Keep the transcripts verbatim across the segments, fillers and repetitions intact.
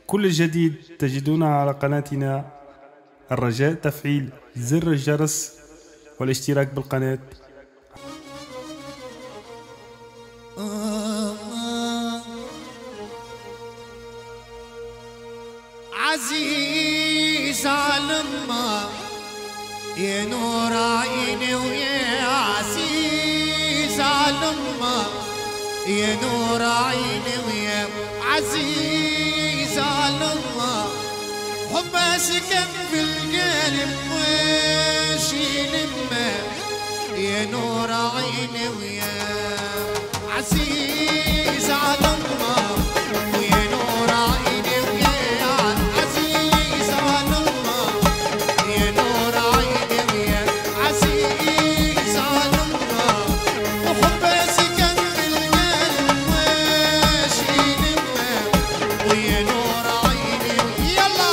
كل جديد تجدونه على قناتنا. الرجاء تفعيل زر الجرس والاشتراك بالقناة. عزيز علما يا نور عيني ويا عزيز علما يا نور عيني ويا عزيز علما حب سكن في القلب وش يلمه يا نور عيني ويا عزيز علما ويا نور عيني ويا عزيز علما يا نور عيني ويا عزيز علما وحب سكن في القلب وش يلمه ويا نور عيني يلا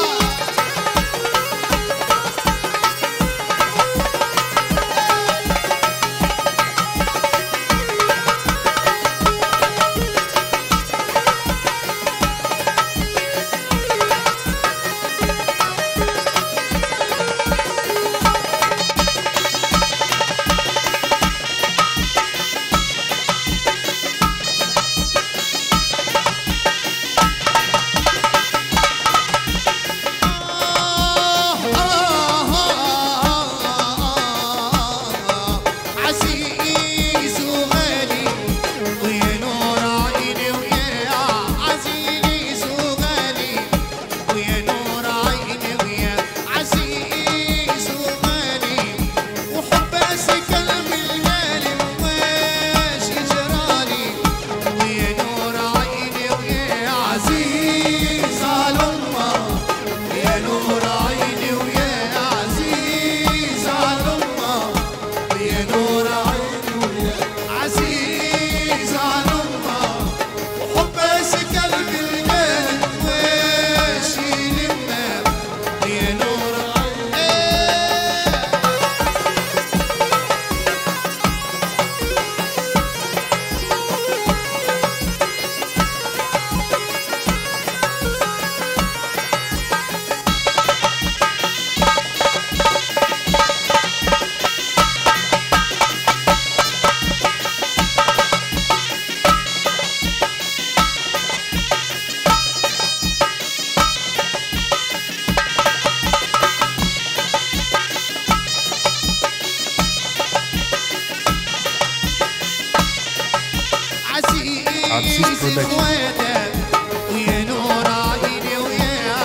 عزيز اخواته ويا نور عيني ويا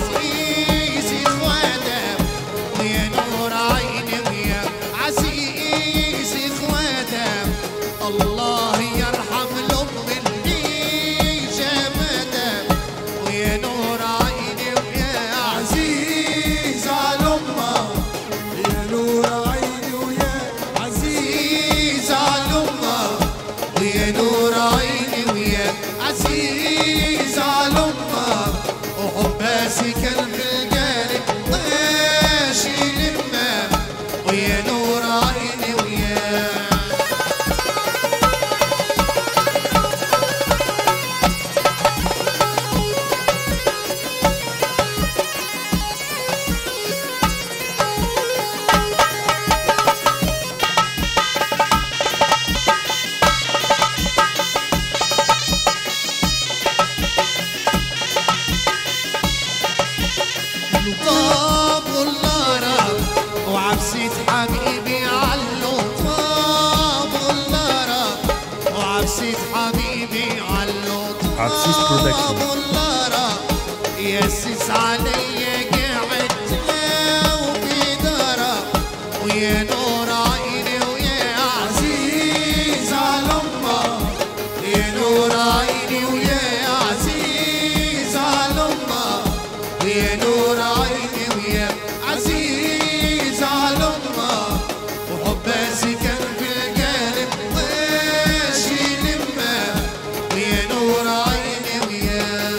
عزيز اخواته ويا نور عيني ويا عزيز اخواته الله يرحم الام اللي جابته ويا نور عيني ويا عزيز على امه يا نور عيني ويا عزيز على امه ويا نور عيني ويا عزيز على امك وحب سكن في القلب طيش يلمه ويا نور عيني ويا طاب والنار وعبسيت حبيبي علو طاب والنار وعبسيت حبيبي علو طاب والنار يسس علي قعدت وفي داره ويا نور عيني ويا عزيز على امه يا نور عيني ويا عزيز على امه ويا نور عيني ويا عزيز على امه وحب سكن في القلب طيش يلمه ويا نور عيني ويا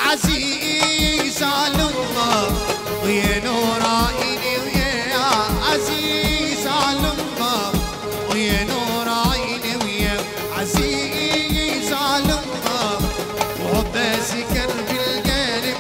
عزيز على الله ويا نور عيني ويا عزيز على الله ويا نور عيني ويا عزيز على الله وعباس كرب القلب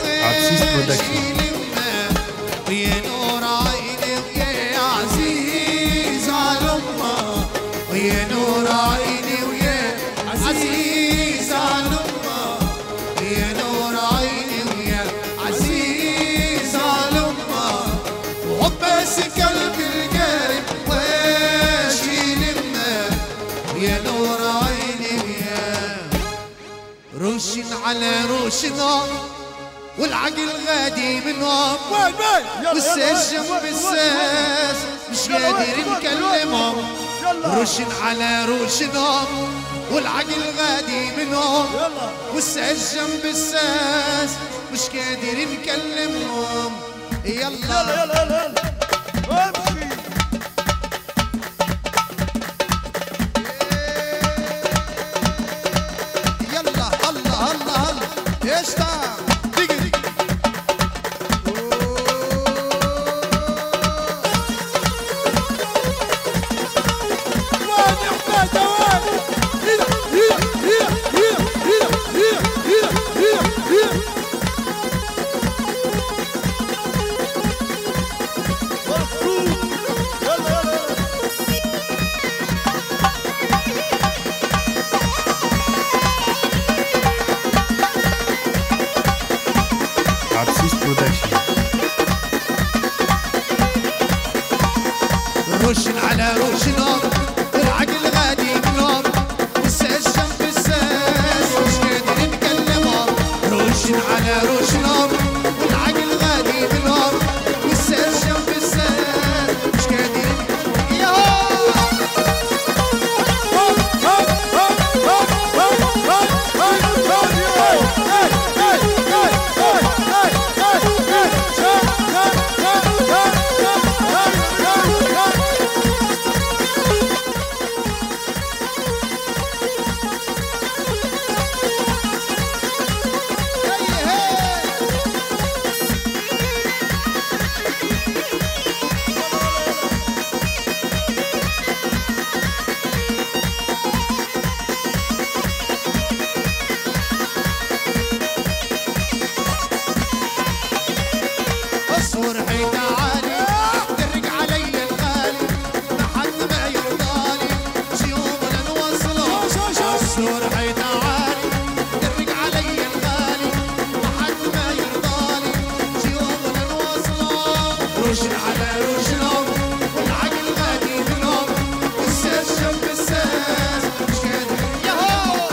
ويا نور عيني ويا عزيز على الله ويا نور عيني ويا عزيز على الله ويا نور عيني ويا عزيز على الله وعباس قلب القلب واشي لما ويا نور عيني ويا روش على روش نار والعقل غادي منهم والسجن بالساس مش قادر نكلمهم روشن على روشنهم والعقل غادي منهم والسجن بالساس مش قادر نكلمهم يلا يلا يلا يلا امشي يلا الله الله الله ايش تعال روشن على روشنهم والعقل غادي منهم والسجن بالساس مش قادر نكلمهم روشن على روشنهم والعقل غادي منهم والسجن بالساس مش قادر روشن على روشنهم والعقل غادي منهم والسجن بالساس مش قادر ياهو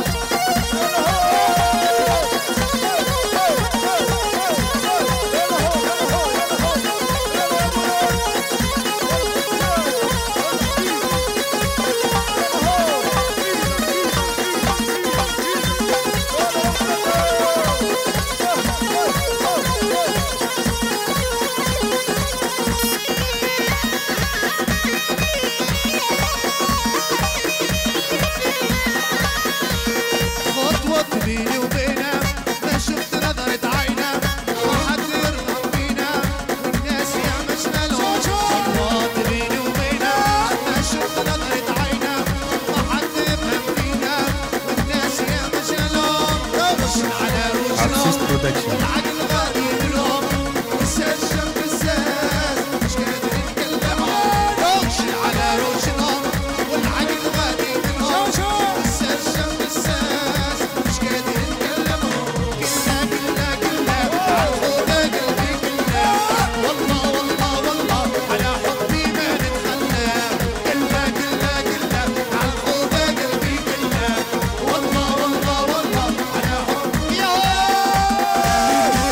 بيني وبينه ما شفت نظرة عينه ما حد يرضى فينا والناس يا مشغلهم خطوات بيني وبينه ما شفت نظرة عينه ما حد يفهم فينا والناس يا مشغلهم روشن على روشنهم والعقل غادي منهم والسجن بالساس مش قادر نكلمهم روشن على روشنهم والعقل غادي منهم والسجن بالساس مش قادر نكلمهم كلنا كلنا كلنا عالحوضة قلبي كلنا والله والله والله على حبي ما نتخلى كلنا كلنا كلنا عالحوضة قلبي كلنا والله والله والله على حبي يا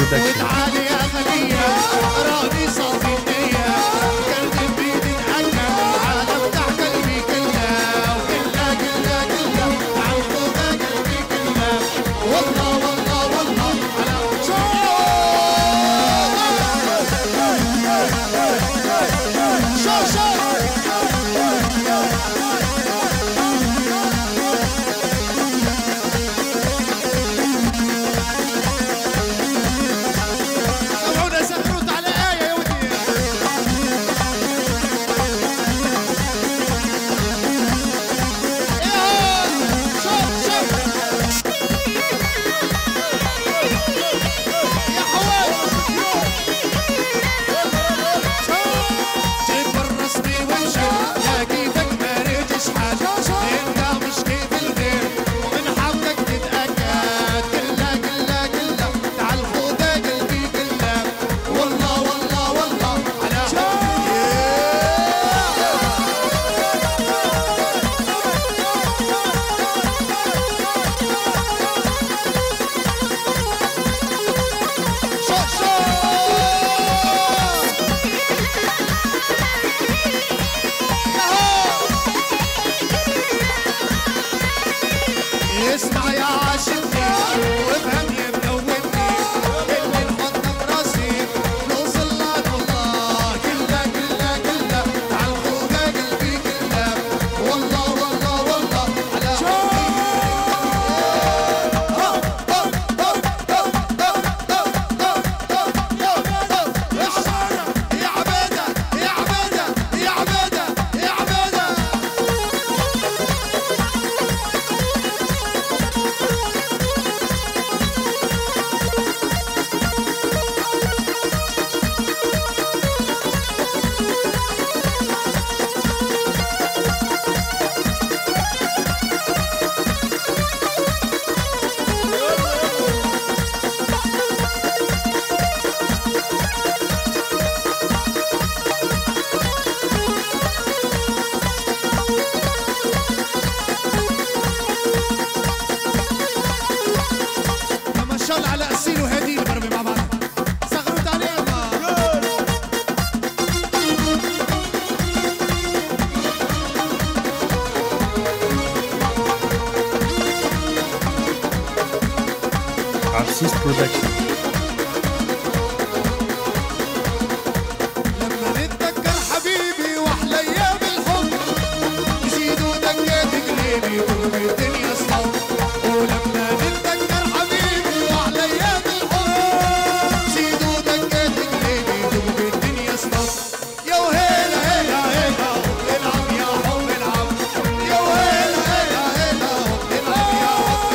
برودكشن. وتعالي يا خلية راني صافي النية قلبي بيدي نحكى عالم تحت قلبي كلها وكلها كلها كلها عن خوفها قلبي كلها والله والله والله على شو شو شو اسمع يا عاشقني وافهم يا منوتني اللي نحطه براسي نوصل لك والله كلها كلها كلها على الخوفة قلبي كلها والله والله والله على يا عبادة يا عبادة يا عبادة يا عبادة ما شاء الله على أسيل وهدي الغربي مع بعض صغروا عليهم عبسيس برودكشن. لما نتذكر حبيبي واحلى ايام الحب يزيدوا دقات قلبي وقلبي الدنيا صعب ولما نتذكر حبيبي واحلى ايام الحب يزيدوا دقات قلبي وقلبي الدنيا صعب يا وهيلا هيلا هيلا العب يا حب العب يا وهيلا هيلا هيلا العب يا حب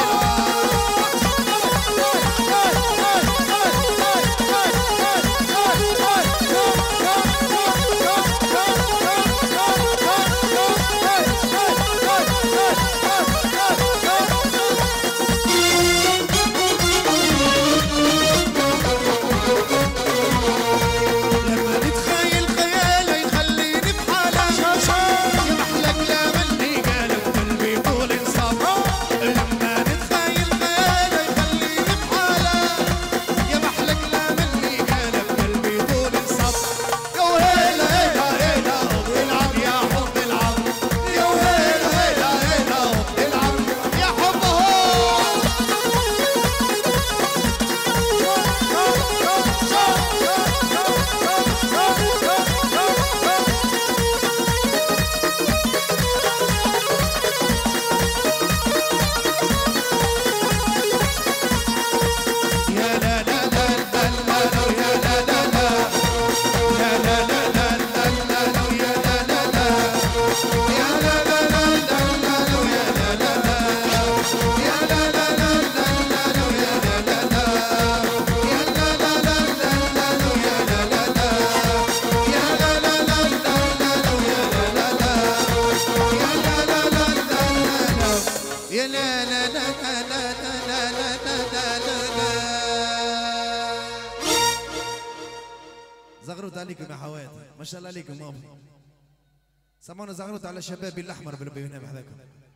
لما نتخيل خياله يخليني بحاله يا محلى كلام اللي قاله قلبي طول انصاب لما نتخيل خياله يخليني بحاله يا محلى كلام اللي قاله قلبي طول انصاب يا وهيلا هيلا هيلا العب يا حب العب يا وهيلا هيلا هيلا العب يا حب يا لا لا لا لا لا يا لا لا لا يا لا لا لا لا لا يا لا لا لا يا لا لا لا لا لا يا لا لا لا يا لا لا لا لا لا يا لا لا لا يا لا لا لا لا لا يا لا لا لا يا لا لا لا لا لا يا لا لا لا يا لا لا لا لا يا لا لا لا لا لا لا زغروت عليكم يا حوادث ما شاء الله عليكم ماما سمعونا زغروت على شبابي الاحمر بالبيونة بحذاكم